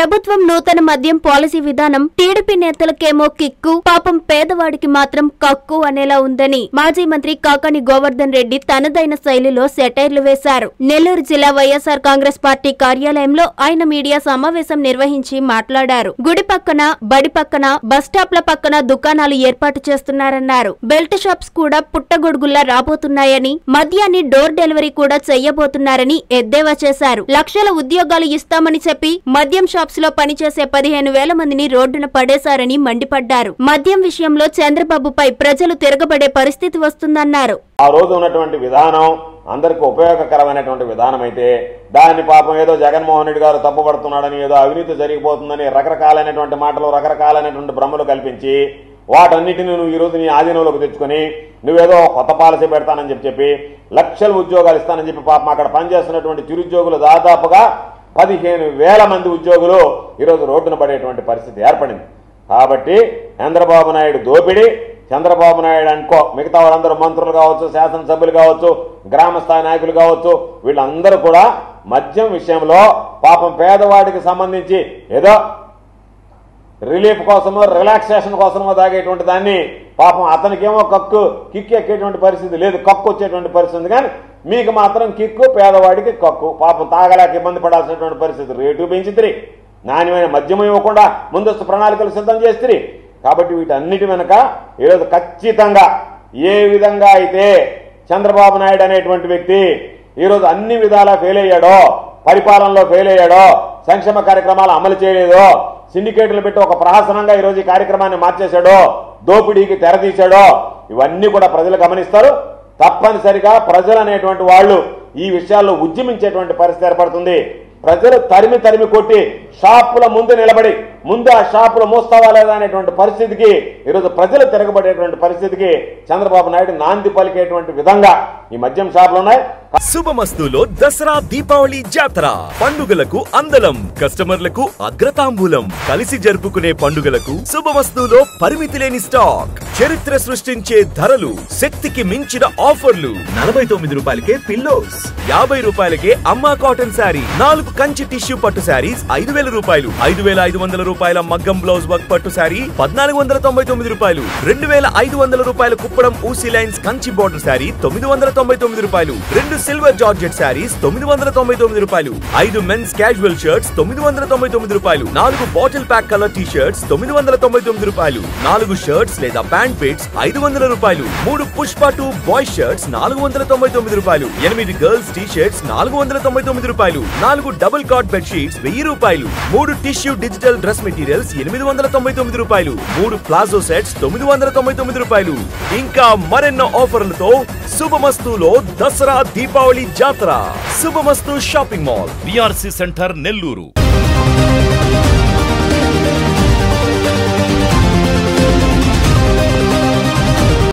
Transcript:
ప్రభుత్వం నూతన మద్యం పాలసీ విధానం టీడీపీ నేతలకేమో కిక్కు, పాపం పేదవాడికి మాత్రం కక్కు అనేలా ఉందని మాజీ మంత్రి కాకాని గోవర్ధన్ రెడ్డి తనదైన శైలిలో సెటైర్లు వేశారు. నెల్లూరు జిల్లా వైఎస్ఆర్ కాంగ్రెస్ పార్టీ కార్యాలయంలో ఆయన మీడియా సమావేశం నిర్వహించి మాట్లాడారు. గుడి పక్కన, బడి పక్కన, బస్టాప్ల పక్కన దుకాణాలు ఏర్పాటు చేస్తున్నారన్నారు. బెల్ట్ షాప్స్ కూడా పుట్టగొడుగుల్లా రాబోతున్నాయని, మద్యాన్ని డోర్ డెలివరీ కూడా చెయ్యబోతున్నారని ఎద్దేవా చేశారు. లక్షల ఉద్యోగాలు ఇస్తామని చెప్పి మద్యం షాప్స్ లో పనిచేసే 15,000 మందిని రోడ్డున పడేశారని మండిపడ్డారు. మద్యం విషయంలో చంద్రబాబుపై ప్రజలు తిరగబడే పరిస్థితి వస్తుందన్నారు. ఆ రోజు ఉన్నటువంటి విధానం అందరికి ఉపయోగకరమైనటువంటి విధానం అయితే దాన్ని పాపం ఏదో జగన్మోహన్ రెడ్డి గారు తప్పుపడుతున్నాడని, ఏదో అవినీతి జరిగిపోతుందని రకరకాలైనటువంటి మాటలు, రకరకాలైనటువంటి భ్రమలు కల్పించి వాటన్నిటిని నువ్వు ఈ రోజు నీ ఆధీనంలోకి తెచ్చుకొని నువ్వేదో కొత్త పాలసీ పెడతానని చెప్పి లక్షల ఉద్యోగాలు ఇస్తానని చెప్పి పాపం అక్కడ పనిచేస్తున్నటువంటి చిరుద్యోగులు దాదాపుగా 15,000 మంది ఉద్యోగులు ఈరోజు రోడ్డున పడేటువంటి పరిస్థితి ఏర్పడింది. కాబట్టి చంద్రబాబు నాయుడు దోపిడీ, చంద్రబాబు నాయుడు అనుకో మిగతా వాళ్ళందరూ మంత్రులు కావచ్చు, శాసనసభ్యులు కావచ్చు, గ్రామ స్థాయి నాయకులు కావచ్చు, వీళ్ళందరూ కూడా మద్యం విషయంలో పాపం పేదవాడికి సంబంధించి ఏదో రిలీఫ్ కోసమో రిలాక్సేషన్ కోసమో తాగేటువంటి దాన్ని పాపం అతనికేమో కిక్కు ఎక్కేటువంటి పరిస్థితి లేదు, కక్కు వచ్చేటువంటి పరిస్థితి. కానీ మీకు మాత్రం కిక్కు, పేదవాడికి కక్కు. పాపం తాగలేక ఇబ్బంది పడాల్సినటువంటి పరిస్థితి. రేటు పెంచితిరి, నాణ్యమైన మద్యం ఇవ్వకుండా ముందస్తు ప్రణాళికలు సిద్ధం చేస్తిరి. కాబట్టి వీటన్నిటి వెనక ఈరోజు ఖచ్చితంగా ఏ విధంగా అయితే చంద్రబాబు నాయుడు అనేటువంటి వ్యక్తి ఈరోజు అన్ని విధాలా ఫెయిల్ అయ్యాడో, పరిపాలనలో ఫెయిల్ అయ్యాడో, సంక్షేమ కార్యక్రమాలు అమలు చేయలేదో, సిండికేట్లు పెట్టి ఒక ప్రహసనంగా ఈరోజు ఈ కార్యక్రమాన్ని మార్చేశాడో, దోపిడీకి తెరతీశాడో, ఇవన్నీ కూడా ప్రజలు గమనిస్తారు. తప్పనిసరిగా ప్రజలు అనేటువంటి వాళ్ళు ఈ విషయాల్లో ఉద్యమించేటువంటి పరిస్థితి ఏర్పడుతుంది. ప్రజలు తరిమి కొట్టి షాపుల ముందు నిలబడి ముందు ఆ షాపులు మూస్తావా లేదా అనేటువంటి పరిస్థితికి ఈరోజు ప్రజలు తిరగబడేటువంటి పరిస్థితికి చంద్రబాబు నాయుడు నాంది పలికేటువంటి విధంగా ఈ మద్యం షాపులు ఉన్నాయి. శుభమస్తులో దసరా దీపావళి జాతర పండుగలకు అందలం, కస్టమర్లకు అగ్రతాంబూలం. కలిసి జరుపుకునే పండుగలకు శుభమస్తులో పరిమితి లేని స్టాక్, చరిత్ర సృష్టించే ధరలు, శక్తికి మించిన ఆఫర్లు. 49 రూపాయలకే పిల్లోస్, 50 రూపాయలకే అమ్మా కాటన్ శారీ, 4 కంచి టిష్యూ పట్టు శారీస్ 5,000 రూపాయలు, 5,500 రూపాయల మగ్గం బ్లౌజ్ వర్క్ పట్టు శారీ 1,499 రూపాయలు, 2,500 రూపాయల కుప్పడం ఊసీ లైన్స్ కంచి బోర్డర్ శారీ 999 రూపాయలు, 2 సిల్వర్ జార్జెట్ శారీస్ 999 రూపాయలు, 5 మెన్స్ క్యాజువల్ షర్ట్స్ 999 రూపాయలు, 4 bottle pack colour T shirts 999 రూపాయలు, 4 షర్ట్స్ లేదా ప్యాంట్ పిట్స్ 500 రూపాయలు, 3 పుష్ప 2 బాయ్ షర్ట్స్ 499 రూపాయలు, 8 గర్ల్స్ టీ షర్ట్స్ 499 రూపాయలు, 4 డబుల్ కాట్ బెడ్ షీట్స్ 1000 రూపాయలు, 3 టిష్యూ డిజిటల్ డ్రెస్ మెటీరియల్స్ 899 రూపాయలు, 3 ప్లాజో సెట్స్ 999 రూపాయలు. ఇంకా మరెన్నో ఆఫర్లతో శుభమస్తులో దసరా దీపావళి జాతర. Shubhamastu shopping mall, BRC centre, Nellore.